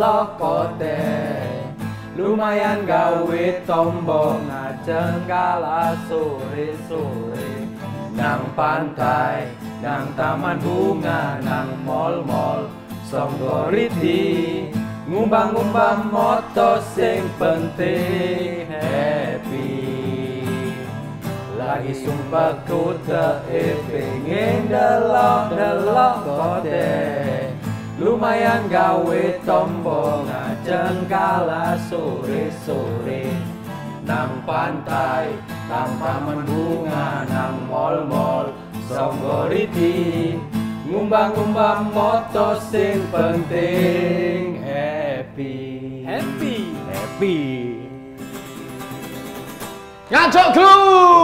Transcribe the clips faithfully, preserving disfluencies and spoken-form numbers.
ndelok kote lumayan gawe tombo ngajeng kala sore-sore nang pantai nang taman bunga nang mall-mall Songgoriti ngumbang-ngumbang moto sing penting happy lagi sumpah kuda e pengen delok-delok kote lumayan gawe tombo ngajeng kala sore-sore nang pantai nang taman bunga nang mall-mall Songgoriti ngumbang-ngumbang moto sing penting happy happy happy Ngajak glu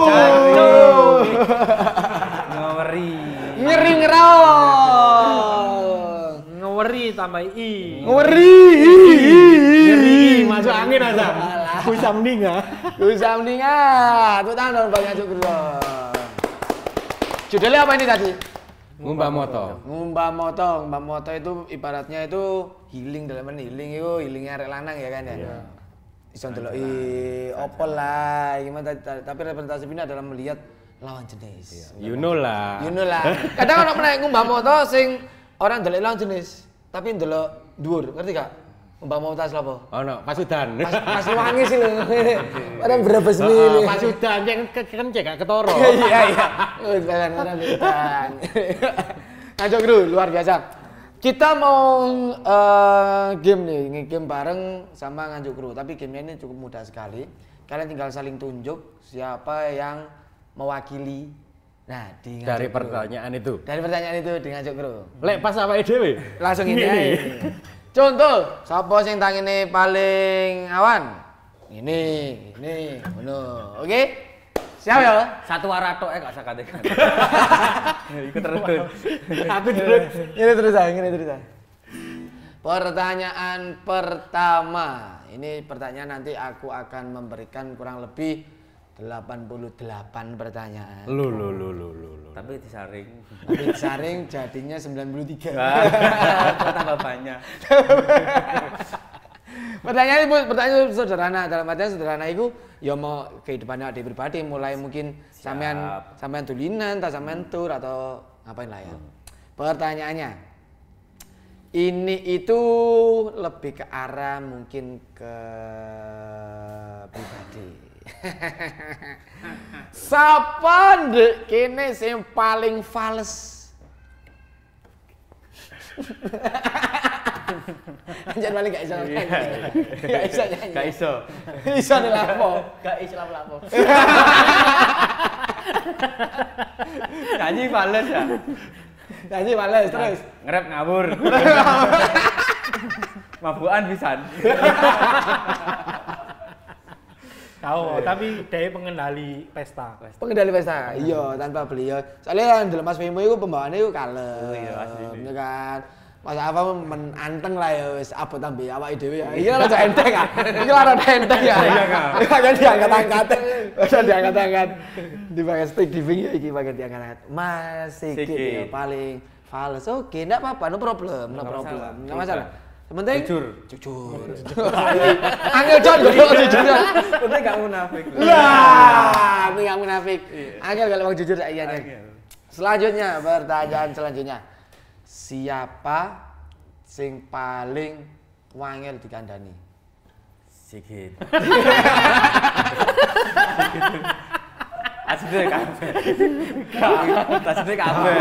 ngeri ngeri ngerol ngeri tambah i ngeri ngeri masuk angin aja bisa mending ya bisa mending ah tuh tangan bang ngajak glu judulnya apa ini tadi? Ngumbah moto. Ngumbah moto, ngumbah moto itu ibaratnya itu healing dalam healing itu healingnya arek lanang ya kan ya. Iya. Iso ndeloki opo lah, gimana tapi representasi ini adalah melihat lawan jenis. You know lah. You know lah. Kadang ono meneh ngumbah moto sing orang ndelok lawan jenis, tapi ndelok dhuwur, ngerti gak? Ngumbah moto apa? Ono pasudan. Pas pas wangi sih lho. Orang berapa semili. Pasudan yang kan cek gak ketoro. Iya iya. Wis kan orang hutan. Ngajak Gru, luar biasa. Kita mau uh, game nih, game bareng sama Nganjuk Gru. Tapi gamenya ini cukup mudah sekali. Kalian tinggal saling tunjuk siapa yang mewakili. Nah, di dari pertanyaan itu. Dari pertanyaan itu di Nganjuk Gru. Lek pas apa dhewe? Langsung ini. Contoh, siapa sing tangine paling awan? Ini, ini, ngono. Oke? Siap ya? Satu waratok eh gak usah katekan. Ikut terus. Aku terus. Ini terus aja, ini terus aja. Pertanyaan pertama. Ini pertanyaan nanti aku akan memberikan kurang lebih delapan puluh delapan pertanyaan. Lu lu lu lu lu. Tapi disaring. Tapi disaring jadinya sembilan puluh tiga. Tambah banyak. Pertanyaan itu pertanyaan sederhana, dalam artian sederhana itu ya mau kehidupannya adik pribadi mulai mungkin sampean sampean tulinan, tak sampean tur atau ngapain lah ya. Pertanyaannya ini itu lebih ke arah mungkin ke pribadi. Sapa ndek kene sing paling fales? Jangan balik gak iso. Gak iso nyanyi. Gak iso. Iso dilapo. Gak iso lapo-lapo. Nyanyi fales ya. Nyanyi fales terus. Ngerep ngawur. Mabukan pisan. Tahu, tapi dia pengendali pesta. Pengendali pesta. Iya, tanpa beliau. Soalnya dalam Mas Fimo itu pembawaannya itu kalem. Oh iya, asli. Ya kan. Mas apa menanteng lah ya wis apa tambah awake dhewe ya. Iki ora enteng ah. Iki ora enteng ya. Iya kan. Kan diangkat-angkat. Ora diangkat-angkat. Di bagian stick di pinggir iki bagian diangkat. Mas Sigit paling fals. Oke, enggak apa-apa, no problem, no problem. Enggak masalah. Penting jujur. Jujur. Angel John jujur jujur. Penting gak munafik. Lah, ini gak munafik. Angel kalau mau jujur iya nih. Selanjutnya pertanyaan selanjutnya. Siapa sing paling wangel dikandani? Sigit. Asli kabeh. Asli kabeh.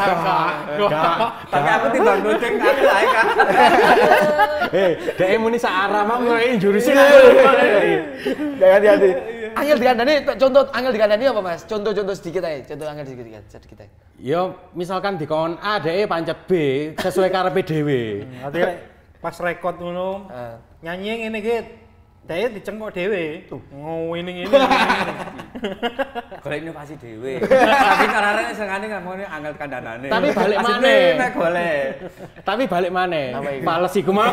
Tapi aku timbang nuting aku ae kan. Eh, dhek muni sak arah mak ngene jurusine. Jangan hati. Angel dikandani, contoh angel dikandani apa Mas? Contoh-contoh sedikit aja, contoh angel sedikit sedikit aja. Yo, misalkan dikon A, dhek pancet B sesuai karepe dhewe. Artinya pas rekod ngono, nyanyi ngene iki Daya dicengkok dhewe. Ngene ngene. Golek inovasi dhewe. Tapi karare sengane ngomongane angel kandhanane. Tapi balik maneh. Nek golek. Tapi balik maneh. Males iku mah.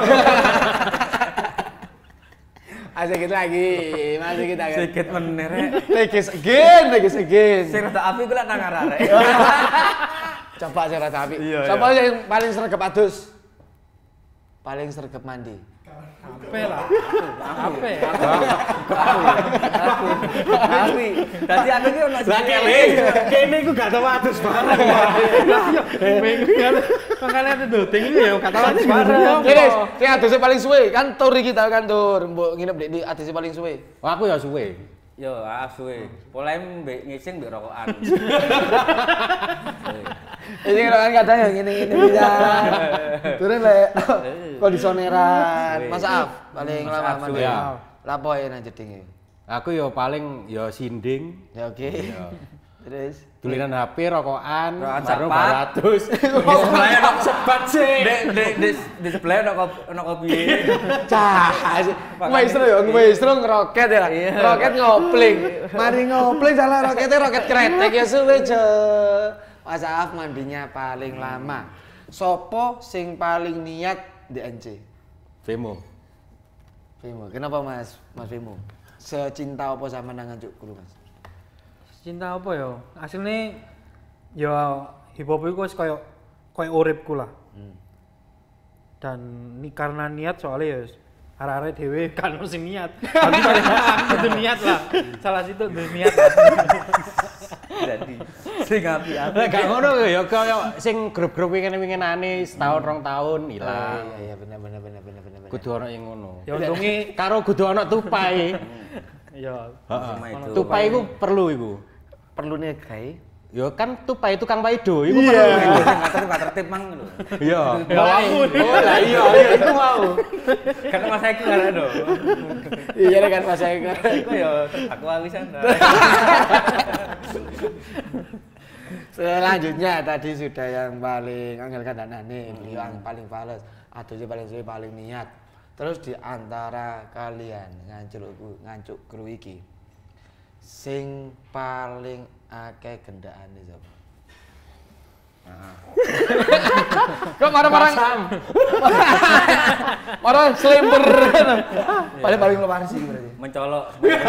Asik lagi, masih kita kan. Sikit meneh rek. Lagi again, lagi again. Sing rada api ku lek nang arek. Coba sing rada api. Iya, Siapa iya. yang paling sregep adus? Paling sregep mandi. Ape lah. Ape. Aku. Aku. Dadi aku iki ono Lah kene, kene iku gak tau adus barang. Makanya ada doting itu ya kata atus bareng. Ini, sing aduse paling suwe kan tur iki ta kan tur, mbok nginep di aduse paling suwe. Wah, aku ya suwe. Yo, asuwe. Polem mbek ngising mbek rokokan. Ini kan kadang ya ngene-ngene bisa. Turun lek kondisioneran. Mas Af paling Mas lama Af mana? suwe. Ya. Lapo ya nang jedinge? Aku ya paling ya sinding, Ya oke. Terus tulisan H P, rokokan, Rokokan baru sepat. baratus. Sebelah ono Sebat sih. Di di di di sebelah ono kopi ono kopi. cah, maestro ya, maestro ngeroket ya. Iya. Roket ngopling. Mari ngopling salah roketnya roket kretek ya suwe je. Mas Af mandinya paling lama. Sopo sing paling niat di N C? Vemo. Vimo. Kenapa Mas? Mas Vimo. Secinta apa sama nang Nganjuk Kru, Mas? Cinta apa ya? Asline ya hip hop iku wis koyo koyo uripku lah. Hmm. Dan ni karena niat soalnya ya arek-arek dhewe kan ono sing niat. Aku paling aku kudu niat lah. Salah situ kudu niat. Jadi sing api-api. Lah gak ngono ya kaya sing grup-grup wingen-wingenane setahun rong tahun ilang. Iya iya bener bener bener bener bener. Kudu ana yang ngono. Ya untunge Karo kudu ana tupai. ya Heeh. Maido. Tupai iku perlu iku. Perlu nih gawe. Ya kan tupai tukang paido iku Iya. perlu. Sing ngatur gak tertib mang lho. Iya. Ya, aku. Oh lah iya iya itu mau. Karena Mas Eki kan ada. Iya kan Mas Eka. Iku ya aku awisan. Selanjutnya tadi sudah yang paling angel kandhanane, beliau yang paling fales, aduse paling suwe paling niat. Terus di antara kalian ngancuk ngancuk kru iki sing paling akeh gendakane sapa? Heeh. Kok marah-marah? Marah slimber. Paling paling lepas sih berarti. Mencolok.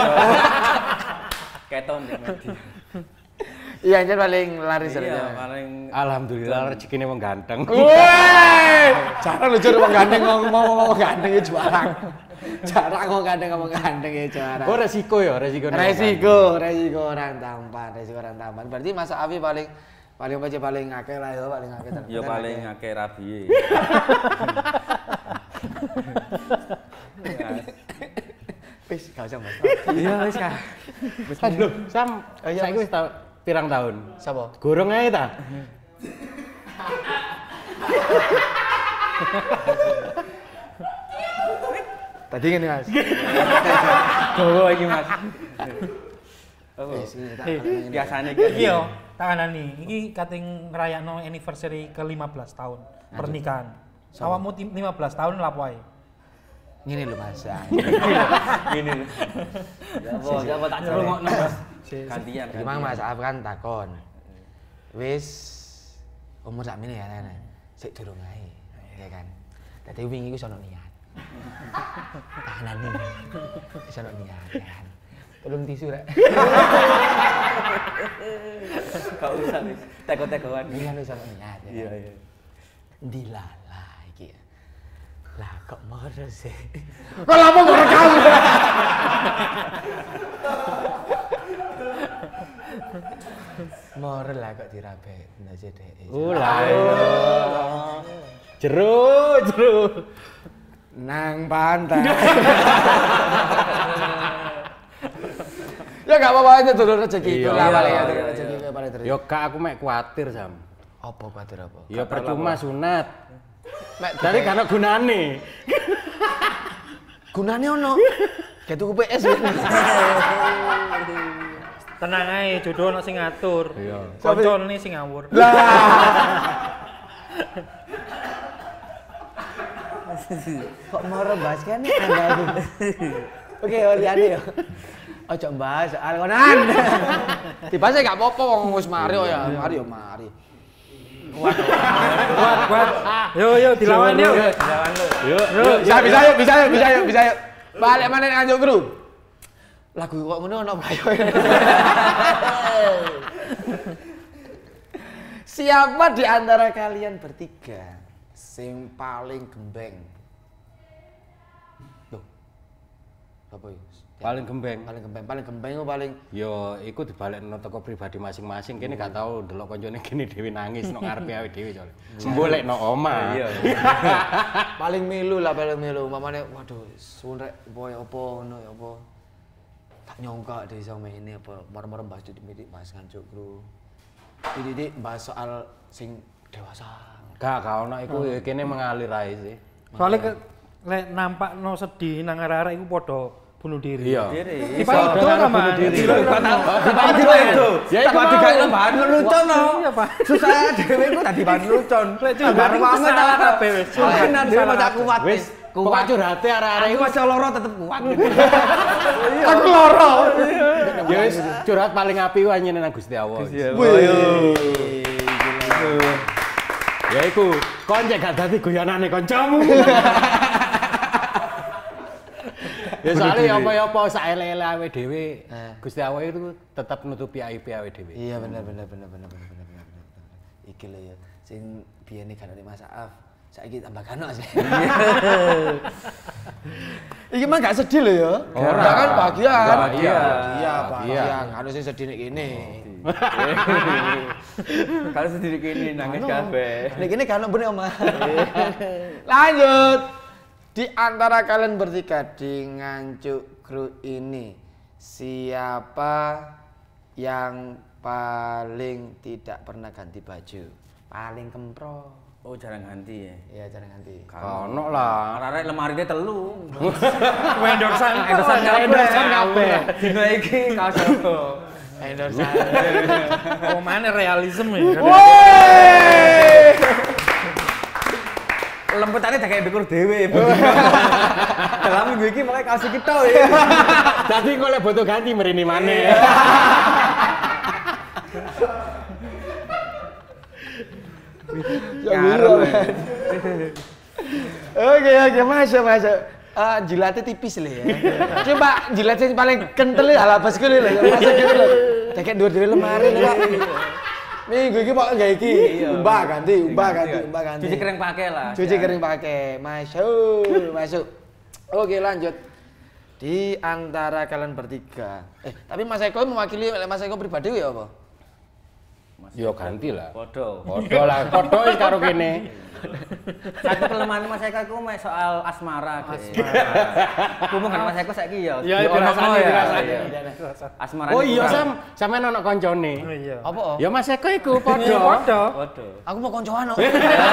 Keton ya Medi. Iya, anjir paling laris Iya, ya. paling Alhamdulillah rezekine wong ganteng. Woi, jarang lu jur wong gandeng ngomong-ngomong gandeng ya jarang. Jarang wong gandeng ngomong gandeng ya jarang. Oh resiko ya, resiko. Resiko, resiko orang tampan, resiko orang tampan. Berarti Mas Afi paling paling apa paling akeh lah ya, paling akeh. ya paling akeh rabie. Wis gak usah Mas. Iya wis ka. Wis lho, Sam. Saiki wis tau pirang tahun? Sapa? Gorong ae ta? Tadi ngene Mas. Gowo iki Mas. Oh, Wis iki tak Eh, biasane iki iki. yo tak kandhani. Iki kating ngrayakno anniversary ke lima belas tahun pernikahan. Awakmu tim- lima belas tahun lapo ae? Ngene lho Mas. Ngene lho. Ya apa, ya apa tak celungokno Mas. Gantian. Gimana Mas Af kan takon. Wis umur sakmene ya kan. Sik durung ae, ya kan. Dadi wingi wis ono niat. Tahanan nih. Wis ono niat ya kan. Tolong tisu rek. Gak usah wis. Teko-tekoan. Iya wis ono niat. Ya Iya, kan? iya. Dilala iki. Ya. Lah kok moro sih. Kok lama kok rekam? Moro lah kok dirabe. Nah sithik. Ulah. Jero, jero. Nang pantai. Ya gak apa-apa aja dulu rezeki itu Iya, lah iya, paling ya iya, rezeki itu paling terus. Yo kak aku mek kuatir Sam. Apa kuatir apa? Ya percuma sunat. Mek Dari kan ono gunane. gunane ono. Kayak tuku P S. Tenang ae, jodoh ono sing ngatur. Iya. Koncone sing ngawur. Lah. Kok mau bahas kan Anda itu. Oke, liane ya. Ojo bahas soal konan. Dibahas gak apa-apa wong wis mari ya. Mari ya mari. Kuat, kuat. Yo yo dilawan yuk. Jalan lu. Yuk, Yuk, bisa bisa yuk, bisa yuk, bisa yuk, bisa yuk. Balik mana ning Nganjuk Kru? Lagu kok ngono ono bayo. Siapa di antara kalian bertiga sing paling gembeng? Loh. Apa iku? Paling gembeng. Paling gembeng, paling gembeng ku paling Yo, iku dibalekno teko pribadi masing-masing. Kene gak tau ndelok koncone kene dhewe nangis nang ngarepe awake dhewe jare. Sembolekno omah. Iya. paling milu lah paling milu. Mamane waduh, suwun rek opo ya opo ngono ya opo. Tak nyongka deh sama ini apa marah-marah bahas didik bahas ngancuk kru. Didik bahas soal sing dewasa. Gak, gak ono iku ya kene mengalir ae sih. Soalnya ke lek nampakno sedih nang arek-arek iku padha bunuh diri. Iya. Iso itu ta, Mas. Tadi itu. Ya iku digawe bahan lelucon no. Iya, Pak. Susah dhewe iku tadi bahan lelucon. Lek curhat banget salah kabeh wis. Enak dhewe maca kuat. Wis, kuat curhate arek-arek Aku iku. maca loro tetep kuat. Aku loro. Ya wis curhat paling apik wae nyeneng Gusti Allah. Ya iku, kon cek gak dadi guyanane kancamu. Ya soalnya apa-apa sak ele-ele awake dhewe, Gusti Allah itu tetap nutupi aib awake dhewe. Iya bener bener bener bener bener bener bener bener. Iki lho ya, sing biyene kanane Mas Aaf, saiki tambah kanok sih. Iki mah gak sedih lho ya. Ora. kan bahagia. Bahagia. Iya, bahagia. Bahagia. Kan sing sedih nek kene. Kalau sendiri kene nangis kabeh. Nek kene kan bener Oma. Lanjut. Di antara kalian bertiga di Ngancuk Kru ini, siapa yang paling tidak pernah ganti baju? Paling kempro. Oh, jarang ganti ya. Iya, jarang ganti. Ono lah. Arek lemarine telu. Endorsan, Endorsan kabeh. endorsan kabeh. Dina iki kaos apa? Endorsan. Oh, mana realisme ya. Woi! Lempetane dak kayak bekur dhewe. Dalam minggu iki makanya kaos iki tok ya. Dadi kok lek butuh ganti mrene maneh. Ya biru. Oke oke masuk masuk. Ah jilatnya tipis lah ya. Coba jilat yang paling kental ya halabas gue lah. Masuk gitu loh. Kayak dua-dua lemari lah Pak. Minggu ini Pak enggak iki. Umbah ganti, umbah ganti, umbah ganti. Cuci kering pakai lah. Cuci kering pakai. Masuk, masuk. Oke lanjut. Di antara kalian bertiga. Eh tapi Mas Eko mewakili Mas Eko pribadi ya apa? Yo ganti lah. Podo. Podo lah, podo wis karo kene. Satu kelemahan Mas Eko iku mek soal asmara. Kumu kan Mas Eko saiki ya. Ya, Ono dirasani, ya. dirasani. Asmara. Oh iya Sam, sampean ono koncone. Oh iya. Apa? Oh? Ya Mas Eko iku Iya, podo. padha. Podo. Aku mau koncoan kok.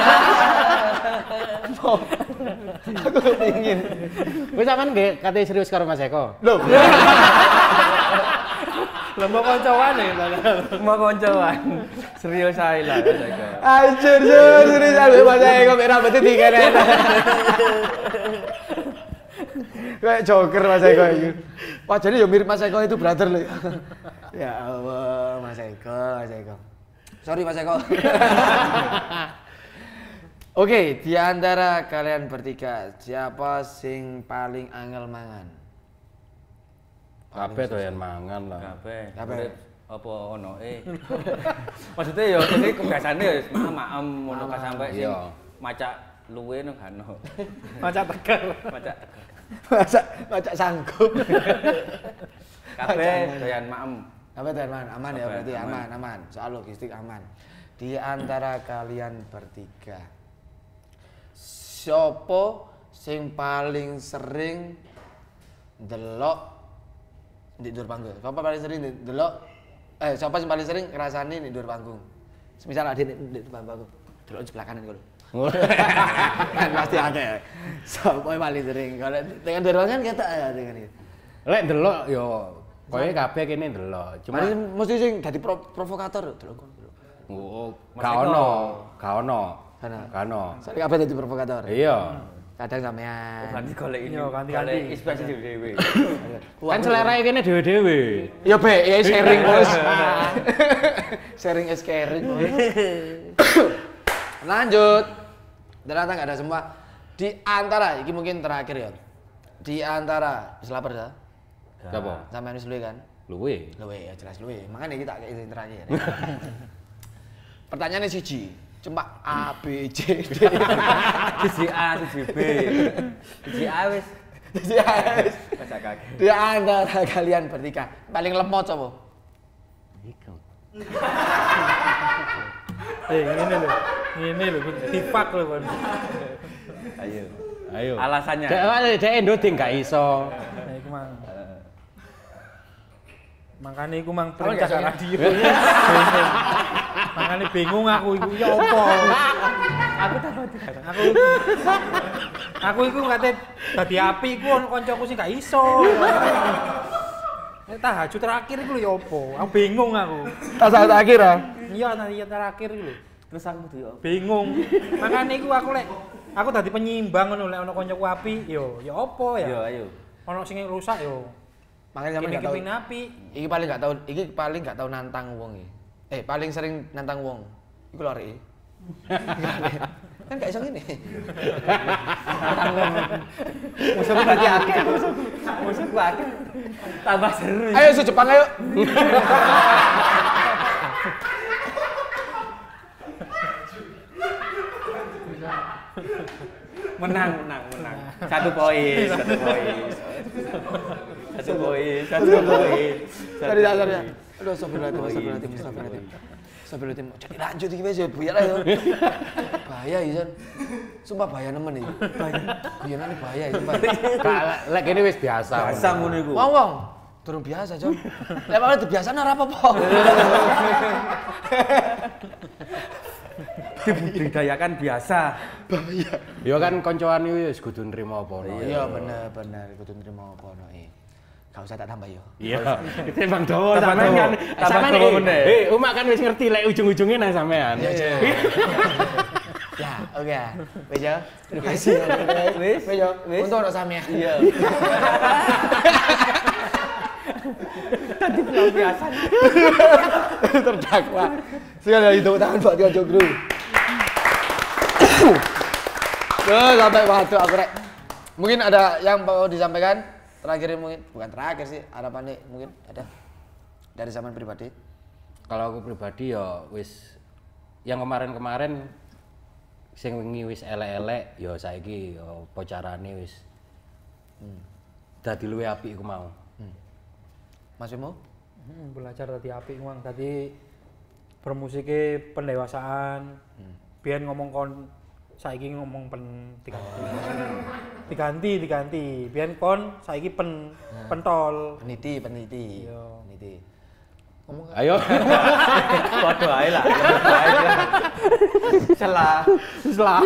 Aku kepingin. Wis sampean nggih kate serius karo Mas Eko. Loh. Lembok koncoan ya. Mau koncoan. Serius ae lah Mas Eko. Anjir, jur, serius ambil Mas Eko merah betul di kanan. Kayak joker Mas Eko itu. Wah jadi ya mirip Mas Eko itu brother loh. Ya Allah, Mas Eko, Mas Eko. Sorry Mas Eko. Oke, di antara kalian bertiga, siapa sing paling angel mangan? Kabeh doyan mangan lah. Kabeh. Kabeh. Urip apa ono eh. Maksudnya ya ini kebiasaane ya maem ngono ka sampe sing Iya. macak luwe no kan. Macak tegar. Macak Masa macak sanggup. kabeh doyan maem. Apa teman? Aman ya Kabeh, berarti aman. aman, aman. Soal logistik aman. Di antara kalian bertiga, siapa sing paling sering delok di dhuwur panggung? Siapa paling sering delok? Eh, siapa sing paling sering ngrasani di dhuwur panggung? Semisal ada di di depan panggung, delok sebelah kanan kalau. Kan pasti ada. Siapa yang paling sering? Kalau dengan dhuwur panggung kan kita ya dengan itu. Lek ndelok yo kowe kabeh kene ndelok. Cuma Cuma mesti sing dadi pro- provokator delok kon. oh, gak ono, gak ono. Ana. Gak ono. Soalnya kabeh dadi provokator. Iya. Kadang sampean. Ganti golek ini. Yo, ganti-ganti. golek inspirasi dhewe. Kan selera kene dhewe-dhewe. Ya be, ya sharing bos. Sharing is caring. Lanjut. Ternyata nggak ada semua. Di antara, ini mungkin terakhir ya. Di antara, wis lapar ya? Siapa? Sampean wis luwe kan? Luwe. Luwe ya jelas luwe. Makanya kita kayak izin terakhir. Pertanyaannya siji. Cuma A, B, C, D. Siji A, siji B. Siji A wis Jadi wis. Di antara kalian bertiga paling lemot sapa? Iku. Eh, ini lho. Ini lho, difak lho, Kon. Ayo. Ayo. Alasannya. Dek dek ndoding gak iso. Nah, iku mang. Makanya iku mang Kalau perintah nggak radio. Makanya bingung aku iku ya apa. Aku takut. Aku Aku iku kate dadi api iku ono kancaku sing gak iso. Nek tahajud terakhir iku lho ya apa? Aku bingung aku. Tas terakhir ah. Iya, tahajud terakhir iku lho. Terus aku tuh yo. Bingung. Makanya iku aku lek aku dadi penyimbang ngono lek ono kancaku api yo ya apa ya? Yo ayo. Ono sing rusak yo. Makanya sampe Kene gak tahu. kepin api. Iki paling gak tahu, iki paling gak tahu nantang wong iki. Eh, paling sering nantang wong. Iku lho arek. Kan gak iso ngene. Musuhku berarti akeh. Musuhku akeh. Tambah seru. Ayo su Jepang ayo. Menang, menang, menang. Satu poin, satu poin. Satu poin, satu poin. Sorry, sorry. Aduh, astagfirullahaladzim, astagfirullahaladzim, astagfirullahaladzim. Astagfirullahaladzim. Jadi lanjut iki wis ya buyar ayo. Bahaya iki, sumpah bahaya nemen iki. Bahaya. Guyonane bahaya iki, sumpah. Gak lek kene wis biasa. Biasa ngono iku. Wong wong, durung biasa, Jon. Lek malah dibiasane ora apa-apa. Dibudidayakan biasa. Bahaya. Ya kan koncoan iki wis kudu nrimo apa ono. Iya bener bener kudu nrimo apa ono iki. Gak usah tak tambah yo. Iya. Itu emang dawa Tambah sampean dawa. kan. Tambah Sampean dawa iki, meneh. eh umak kan wis ngerti lek ujung-ujungnya nang sampean. Iya, iya. Ya, oke ya. Wis yo. Terima kasih. Wis. Wis yo. Wis. Untuk ono sampean. Iya. Tadi pelampiasan. Terdakwa. Sekali lagi tepuk tangan buat Tio Jogro. Tuh, sampai waktu aku rek. Mungkin ada yang mau disampaikan? Terakhir mungkin, bukan terakhir sih, harapan nih mungkin ada dari zaman pribadi. Kalau aku pribadi ya wis yang kemarin-kemarin sing wingi wis elek-elek ya saiki ya apa carane wis hmm. dadi luwih apik iku mau. Hmm. Mas Bimo? Hmm, belajar tadi apik mang tadi bermusiknya pendewasaan. Hmm. Biyen ngomong kon saiki ngomong pen diganti. diganti diganti. Biyen kon saiki pen nah. pentol. Peniti, peniti. Iya. Peniti. Ngomong Ayo. Padha ae lah. Salah. Salah.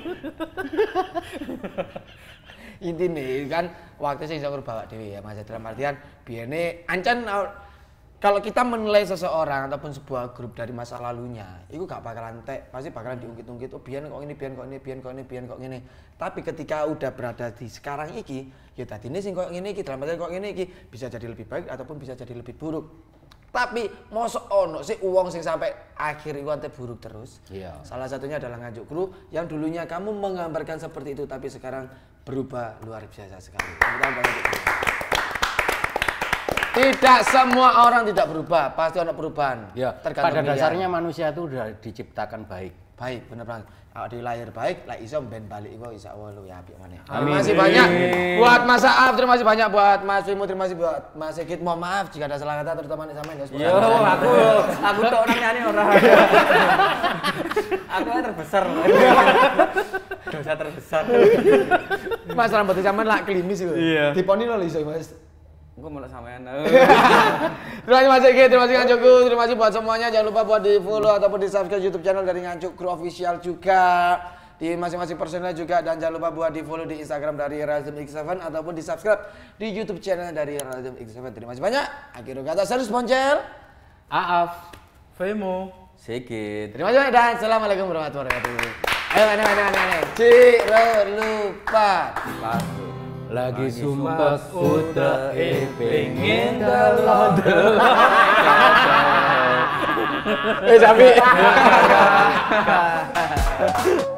Intine kan waktu sing iso bawa dhewe ya Mas dalam artian biyene ancen kalau kita menilai seseorang ataupun sebuah grup dari masa lalunya, itu gak bakalan tek, pasti bakalan diungkit-ungkit. Oh biyen kok ini, biyen kok ini, biyen kok ini, biyen kok ini. Tapi ketika udah berada di sekarang iki, ya tadi ini sing kok ini iki, dalam artian kok ini iki bisa jadi lebih baik ataupun bisa jadi lebih buruk. Tapi mosok ono sih uang sing sampai akhir iku ante buruk terus. Iya. Salah satunya adalah Nganjuk Kru yang dulunya kamu menggambarkan seperti itu tapi sekarang berubah luar biasa sekali. Tidak semua orang tidak berubah, pasti ada perubahan. Ya, tergantung pada pilihan. dasarnya manusia itu sudah diciptakan baik. Baik, bener banget. Kalau di lahir baik, lah iso ben balik iku insyaallah lu ya apik maneh. Amin. Terima kasih banyak buat Mas Aaf, terima kasih banyak buat Mas Wimo, terima kasih buat Mas Sigit. Mohon maaf jika ada salah kata terutama nek sampean ya. Yo, aku aku tok nang nyani ora. Aku yang terbesar. Dosa terbesar. Mas rambut sampean lak klimis iku. Iya. Diponi lho iso Mas. Engko mulai sampean. Terima kasih Mas Sigit, terima kasih Nganjuk Kru, terima kasih buat semuanya. Jangan lupa buat di follow ataupun di subscribe YouTube channel dari Nganjuk Kru Official juga di masing-masing personel juga, dan jangan lupa buat di follow di Instagram dari Razum X tujuh ataupun di subscribe di YouTube channel dari Razum X tujuh. Terima kasih banyak. Akhirul kata saya Poncel, Aaf, Vemo, Sigit. terima kasih banyak dan assalamualaikum warahmatullahi wabarakatuh. Ayo mana mana mana mana. Ciro lupa. lagi sumpah udah eh pengen Eh, Sapi.